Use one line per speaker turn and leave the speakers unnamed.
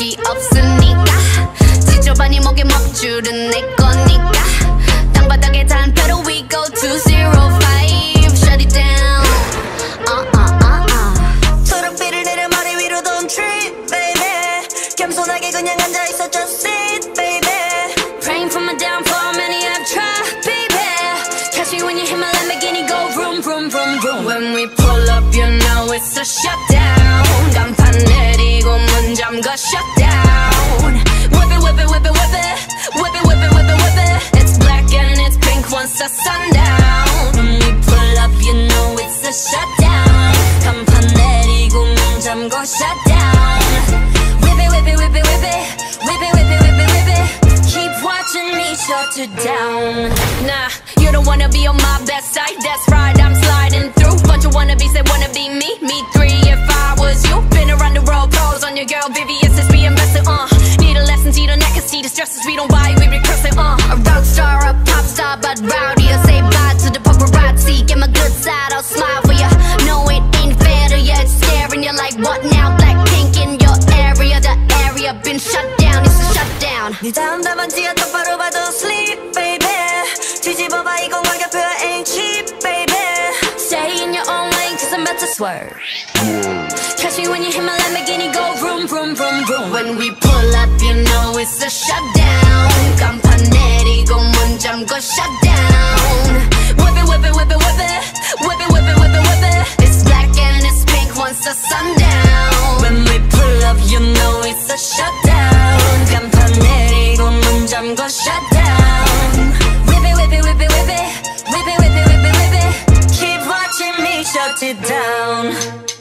끝이 없으니까 지저분이 목에 먹줄은 내 거니까 땅바닥에 단패로 we go 205 shut it down
초록빛을 내려 머리 위로 don't trip baby 겸손하게 그냥 앉아있어 just sit baby
praying for my downfall many have tried baby catch me when you hit my Lamborghini go vroom vroom vroom vroom when we pull up you know it's a shutdown 간판 내리고 문 잠가 shut down whip it whip it whip it whip it whip it whip it whip it whip it it's black and it's pink once the sundown when we pull up you know it's a shutdown 간판 내리고 문 잠가 shut down whip it whip it whip it whip it whip it whip it whip it whip it keep watching me shut it down nah you don't wanna be on my best side that's right I'm sliding through bunch of wannabes that wanna be me me three if I was you been around the world pros on your girl VVS is being invested need a lesson see the neck and see the stresses we don't buy we recurse it a rock star a pop star but rowdy I say bye to the paparazzi get my good side I'll smile for ya no it ain't fair to ya it's staring you like what now BLACKPINK in your area the area been shut down it's a shutdown
네 다음 답안지가 똑바로 봐도 sleep baby 뒤집어봐 이건 가격표야 ain't cheap baby
stay in your own lane cause I'm about to swerve catch me when you hit my Lamborghini go vroom vroom vroom vroom when we pull up you know it's a shutdown 간판 내리고 문 잠궈 shut down whip it whip it whip it whip it whip it whip it whip it whip it it's black and it's pink once the sundown when we pull up you know it's a shutdown 간판 내리고 문 잠궈 shut down whip it whip it whip it whip it whip it whip it whip it whip it
keep watching me shut it down